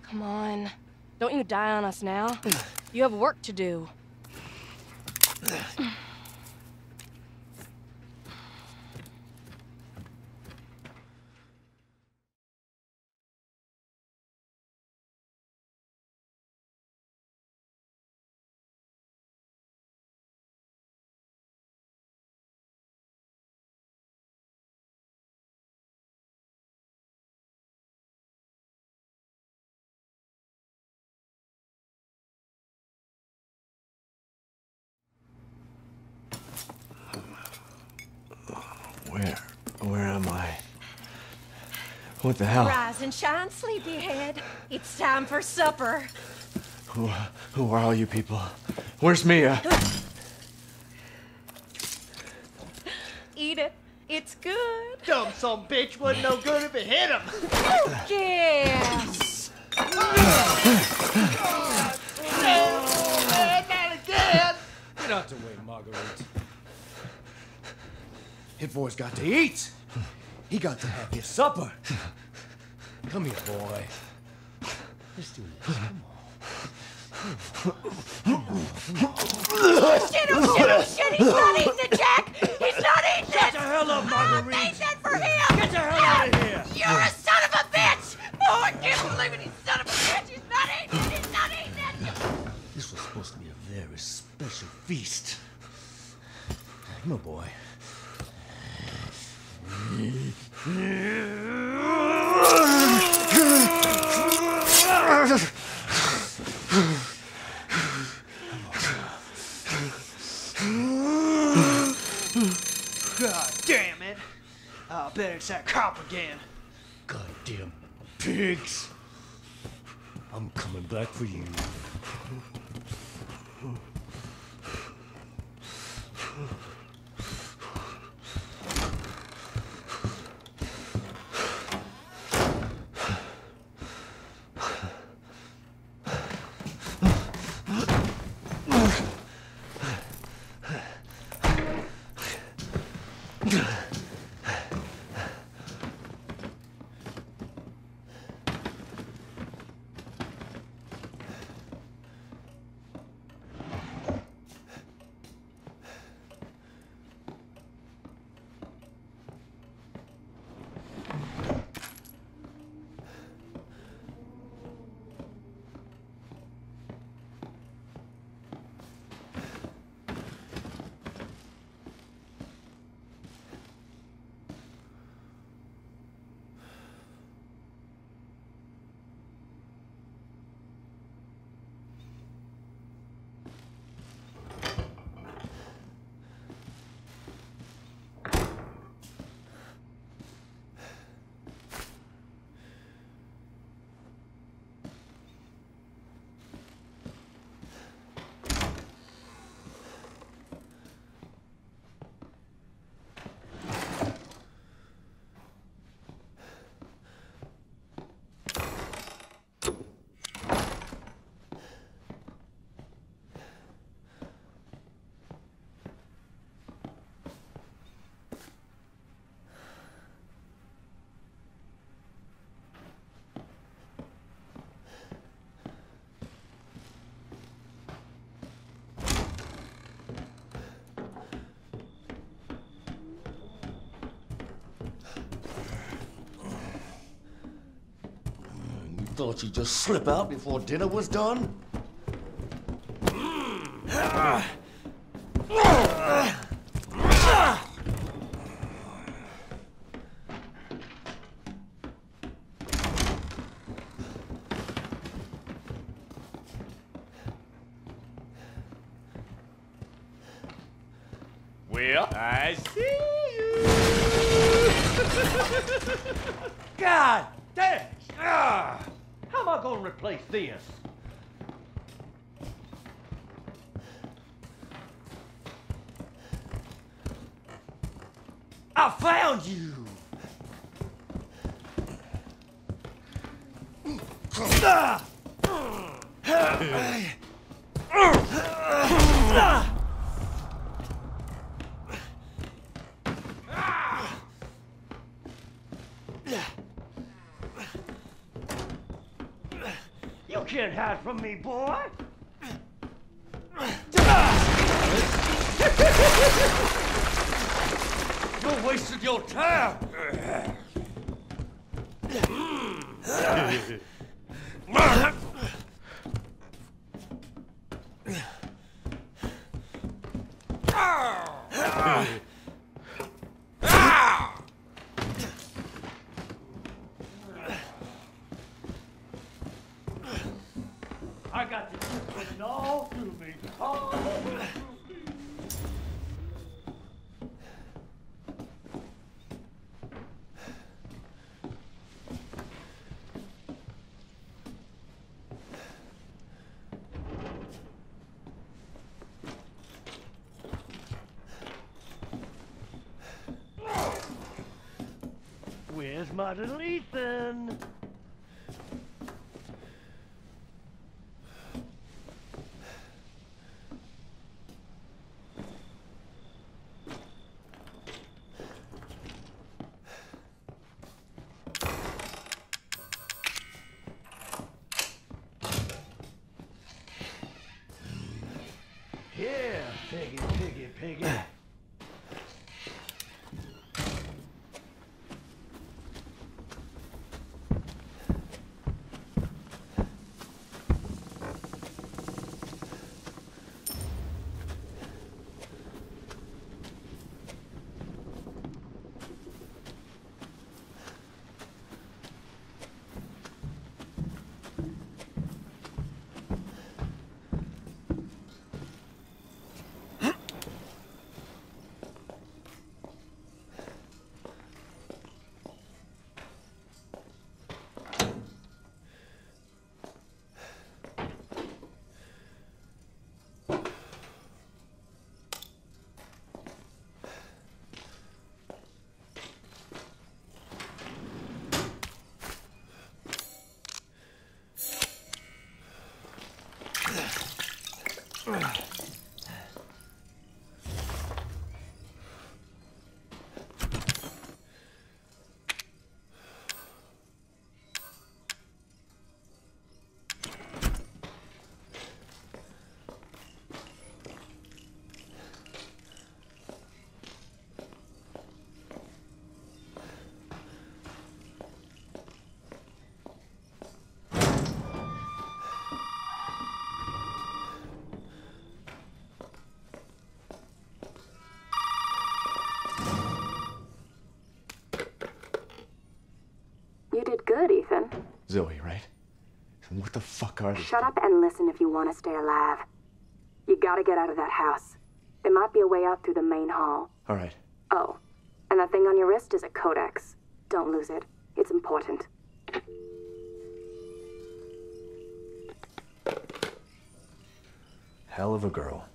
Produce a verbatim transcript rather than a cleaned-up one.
Come on. Don't you die on us now. You have work to do. Where? Where am I? What the hell? Rise and shine, sleepyhead. It's time for supper. Who, who are all you people? Where's Mia? Eat it. It's good. Dumb some bitch wasn't no good if it hit him. Yes. Oh, man, not again. Get out the way, Marguerite. Hit boy's got to eat. He got to have his supper. Come here, boy. Let's do this. Come on. Oh, shit, oh, shit, oh, shit. He's not eating it, Jack. He's not eating it. Get the hell up, Marguerite. I made that for him. Get the hell out of here. You're a son of a bitch. Oh, I can't believe it. He's son of a bitch. He's not eating it. He's not eating it. This was supposed to be a very special feast. Come on, boy. God damn it. I bet it's that cop again. Goddamn pigs. I'm coming back for you. Thought you'd just slip out before dinner was done? Well, I see you. God damn. Ah. How am I gonna replace this? I found you! Ah. can't hide from me, boy. You're wasting your time. I got to put it all through me. All through me. Where's my little Ethan? Yeah, piggy, piggy, piggy. You did good, Ethan. Zoe, right? And what the fuck are these? Shut up and listen if you want to stay alive. You gotta get out of that house. There might be a way out through the main hall. All right. Oh, and that thing on your wrist is a codex. Don't lose it. It's important. Hell of a girl.